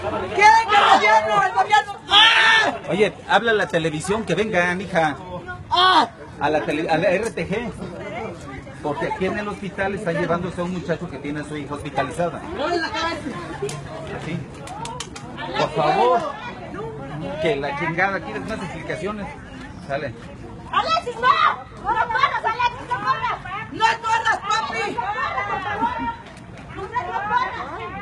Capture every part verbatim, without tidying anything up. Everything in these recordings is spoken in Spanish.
¡Quieren que el gobierno, el gobierno! ¡Ah! Oye, habla a la televisión, que vengan, hija. ¡Ah! A la, tele, a la R T G. Porque aquí en el hospital están llevándose a un muchacho que tiene a su hija hospitalizada. Así. Por favor. Que la chingada, ¿quieres más explicaciones? Sale. ¡Alexis, no! ¡No corras, Alexis, no corras! ¡No corras, papi! ¡No corras! ¡No corras!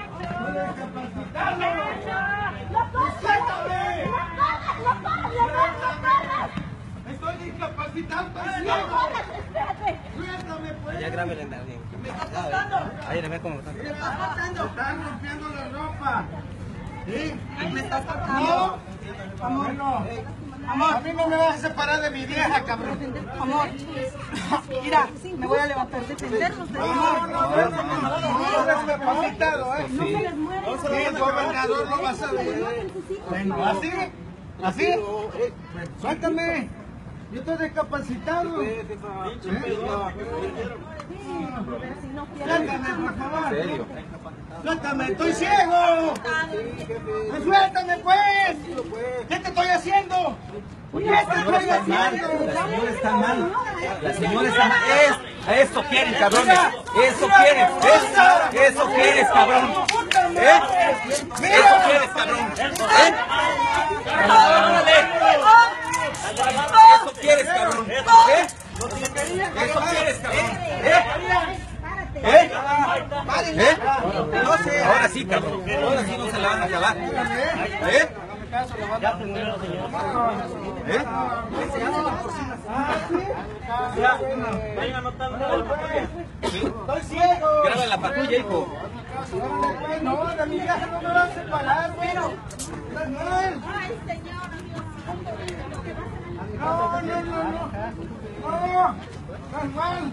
¡Estoy discapacitado! ¡No corras! ¡Espérate! ¡Suéltame, pues! Ya grábele en la ¿Me estás matando? Ahí le ve cómo está. ¿Me estás matando? ¡Me están rompiendo la ropa! ¿Sí? ¿Me estás matando? Amor, Bueno, amor, a mí no me vas a separar de mi vieja, cabrón. amor. Mira, me voy a levantar, defendernos de No, no, no, no, no, no eres discapacitado, ¿eh? Sí. Sí, el gobernador lo vas a ver. Bueno, ¿así? ¿Así? Suéltame. Yo estoy discapacitado. ¿Eh? Suéltame, por favor. ¿En serio? Suéltame, estoy ciego. Pues suéltame, pues. ¿Qué te estoy haciendo? Oye, ¿Qué la te señora estoy está mal. haciendo? La señora está mal. La señora está mal. Es, eso quieres, cabrones. Eso quieres. Es, eso quieres, cabrón. ¿Eh? Eso quieres, cabrón. ¿Eh? ¡Órale! Eso quieres, cabrón. ¿Eh? Eso quieres, cabrón. ¿Eh? ¿Eh? ¿Eh? Ahora sí, cabrón. Ahora sí no se la van a acabar. ¿Eh? ¿Eh? Vayan anotando. Estoy ciego. Graba la patrulla, hijo. No, de mi vieja no me va a separar, pero. Manuel. No, no, no, no. No, Manuel.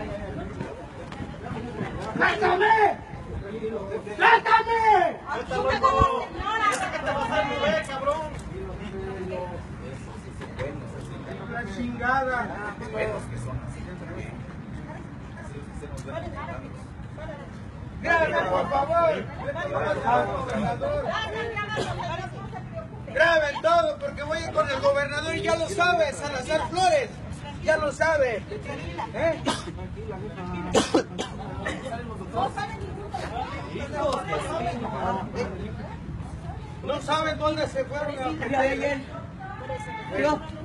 ¡Suéltame! ¡Suéltame! La chingada. Grábame, por favor. Graben todo porque voy a ir con el gobernador y ya lo sabe, Salazar Flores. Ya lo sabe. ¿Eh? No saben dónde se fueron a meter. Yo,